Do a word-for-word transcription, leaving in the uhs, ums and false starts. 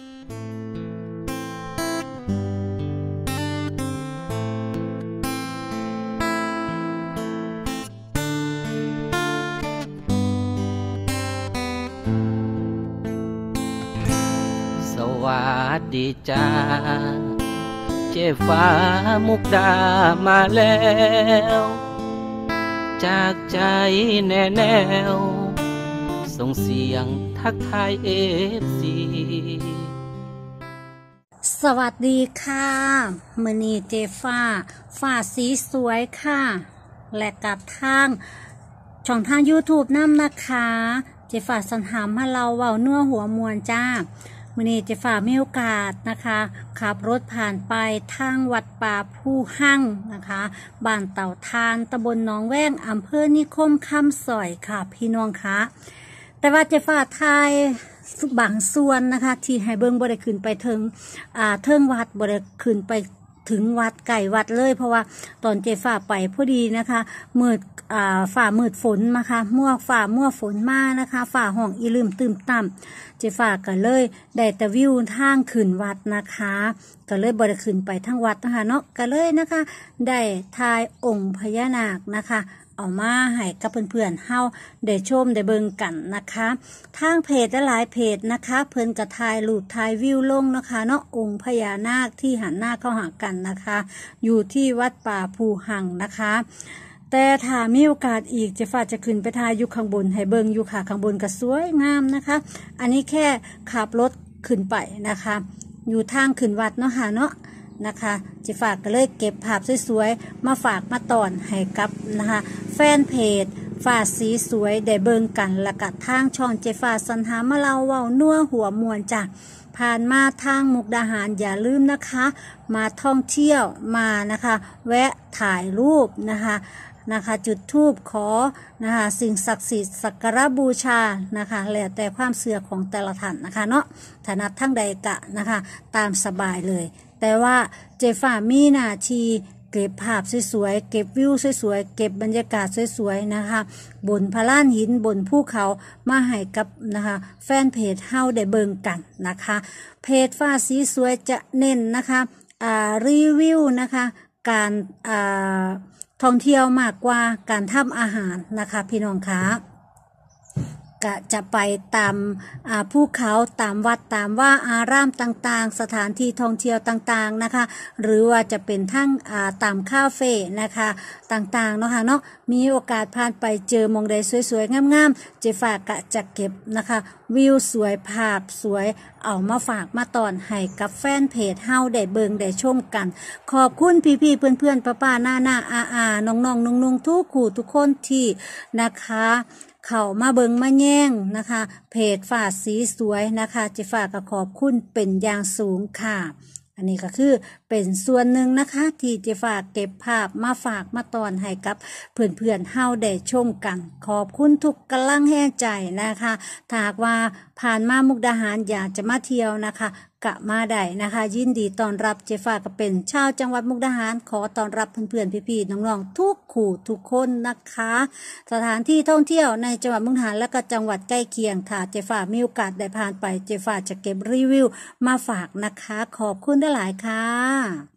สวัสดีจ้าเจ๊ฟ้ามุกดามาแล้วจากใจแน่แนวส่งเสียงทักทายเอฟซีสวัสดีค่ะมื้อนี้เจ๊ฟ้าฟ้าสีสวยค่ะและกับทางช่องทาง YouTube นำนะคะเจ๊ฟ้าสัญหามาเราเว้าเนื้อหัวมวลจ้ามื้อนี้เจ๊ฟ้ามีโอกาสนะคะขับรถผ่านไปทางวัดป่าผู้หั่งนะคะบ้านเต่าทานตำบลหนองแว้งอำเภอนิคมคำสอยค่ะพี่น้องคะแต่ว่าเจ๊ฟ้าทายบางส่วนนะคะที่ให้เบิ่งบ่ได้ขึ้นไปถึงอ่าเทิงวัดบ่ได้ขึ้นไปถึงวัดไก่วัดเลยเพราะว่าตอนเจ๊ฟ้าไปพอดีนะคะมืดอ่าฝ่ามืดฝนมาค่ะมั่วฝ่ามั่วฝนมานะคะฝ่าห้องอีลืมตื่มต่ำเจ๊ฟ้าก็เลยได้แต่วิวทางขึ้นวัดนะคะก็เลยบ่ได้ขึ้นไปทั้งวัดนะคะเนาะก็เลยนะคะได้ทายองค์พญานาคนะคะเอามาให้กับเพื่อนๆเฮาได้ชมได้เบิ่งกันนะคะทางเพจหลายเพจนะคะเพิ่นก็ถ่ายรูปถ่ายวิวลงนะคะเนาะองค์พญานาคที่หันหน้าเข้าหากันนะคะอยู่ที่วัดป่าภูหังนะคะแต่ถ้ามีโอกาสอีกเจ๊ฟ้าจะขึ้นไปถ่ายอยู่ข้างบนให้เบิ่งอยู่ค่ะข้างบนก็สวยงามนะคะอันนี้แค่ขับรถขึ้นไปนะคะอยู่ทางขึ้นวัดเนาะค่ะเนาะนะคะเจ๊ฟ้าก็เลยเก็บภาพสวยๆมาฝากมาตอนให้กับนะคะแฟนเพจฟ้าสีสวยได้เบิ่งกันและก็ทางช่องเจ๊ฟ้าสัญหามาเล่าเว้านัวหัวมวลจ้ะผ่านมาทางมุกดาหารอย่าลืมนะคะมาท่องเที่ยวมานะคะแวะถ่ายรูปนะคะนะคะจุดธูปขอนะคะสิ่งศักดิ์สิทธิ์สักการะบูชานะคะแล้วแต่ความเชื่อของแต่ละท่านนะคะเนาะถนัดทั้งใดกะนะคะตามสบายเลยแต่ว่าเจ๊ฟ้ามีหน้าที่เก็บภาพสวยๆเก็บวิวสวยๆเก็บบรรยากาศสวยๆนะคะบนพระลานหินบนภูเขามาให้กับนะคะแฟนเพจเฮาได้เบิ่งกันนะคะเพจฟ้าสีสวยจะเน้นนะคะอ่ารีวิวนะคะการอ่าท่องเที่ยวมากกว่าการทำอาหารนะคะพี่น้องคะก็จะไปตามภูเขาตามวัดตามว่าอารามต่างๆสถานที่ท่องเที่ยวต่างๆนะคะหรือว่าจะเป็นทั้งตามคาเฟ่นะคะต่างๆเนาะค่ะเนาะมีโอกาสผ่านไปเจอมองใดสวยๆงามๆเจ๊ฟ้าก็จะเก็บนะคะวิวสวยภาพสวยเอามาฝากมาตอนให้กับแฟนเพจเฮาได้เบิ่งได้ชมกันขอบคุณพี่ๆเพื่อนๆป้าๆน้าๆอาๆน้องๆนุ่งๆทุกคู่ทุกคนที่นะคะเข้ามาเบิ่งมาแย่งนะคะเพจฟ้าสีสวยนะคะเจ๊ฟ้าก็ขอบคุณเป็นอย่างสูงค่ะอันนี้ก็คือเป็นส่วนหนึ่งนะคะที่เจ๊ฟ้าเก็บภาพมาฝากมาตอนให้กับเพื่อนๆเฮาได้ชมกันขอบคุณทุกกำลังแห่งใจนะคะถ้าหากว่าผ่านมามุกดาหารอยากจะมาเที่ยวนะคะกะมาได้นะคะยินดีต้อนรับเจ๊ฟ้าก็เป็นชาวจังหวัดมุกดาหารขอต้อนรับเพื่อนๆพี่ๆน้องๆทุกคู่ทุกคนนะคะสถานที่ท่องเที่ยวในจังหวัดมุกดาหารและก็จังหวัดใกล้เคียงค่ะเจ๊ฟ้ามีโอกาสได้ผ่านไปเจ๊ฟ้าจะเก็บรีวิวมาฝากนะคะขอบคุณหลายๆค่ะ